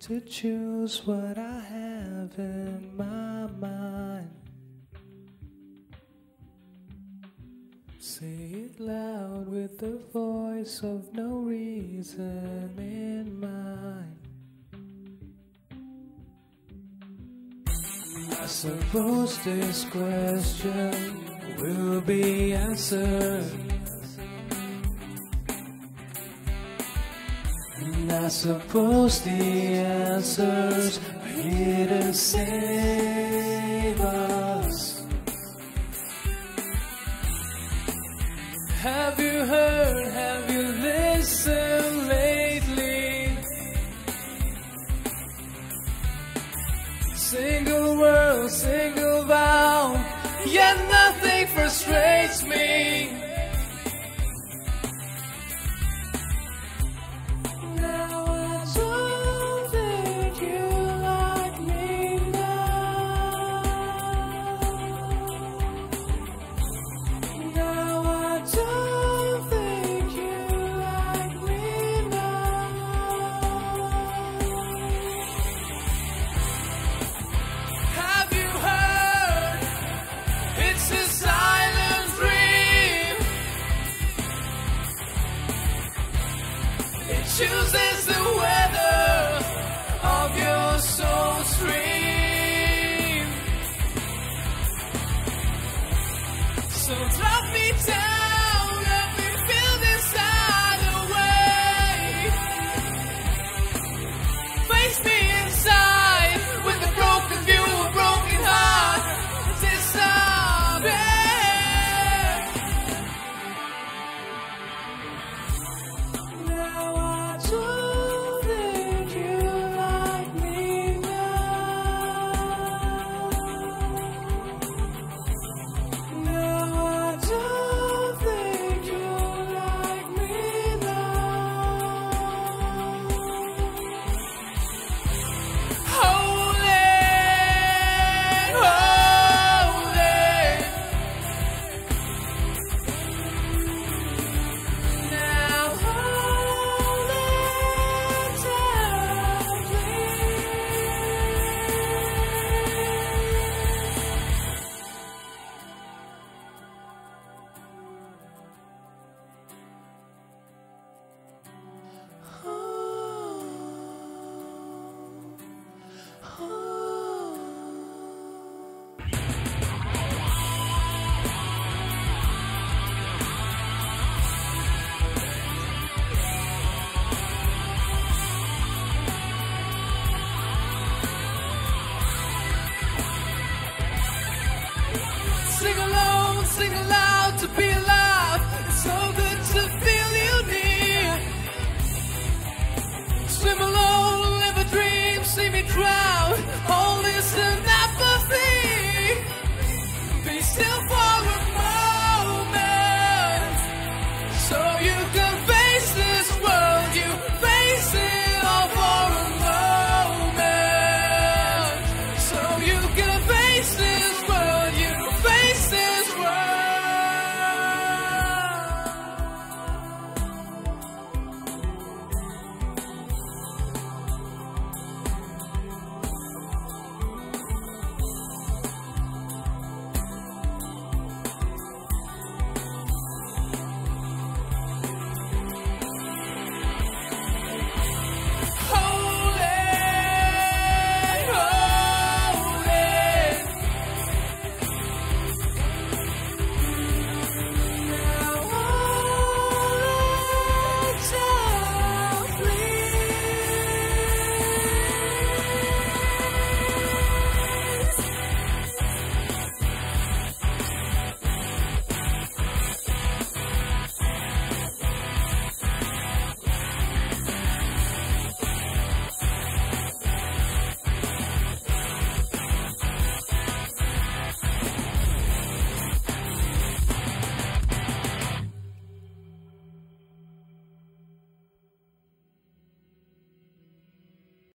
to choose what I have in my mind. Say it loud with the voice of no reason in mind. I suppose this question will be answered, and I suppose the answers are here to save us. Have you heard, have you listened lately? Single word, single vow, yet nothing frustrates me. Now I don't think you like me now. Now I don't think you like me now. Have you heard? It's a silent dream. It chooses the weather of your soul stream. So drop me down, let me feel this side away. Face me inside with a broken view, a broken heart. Disappear. Now I don't think you like me now. Now I don't think you like me now. Holy, holy. Now hold it tightly. Sing alone, sing aloud to be alive. It's so good to feel you near. Swim alone, live a dream, see me drown. All this and apathy.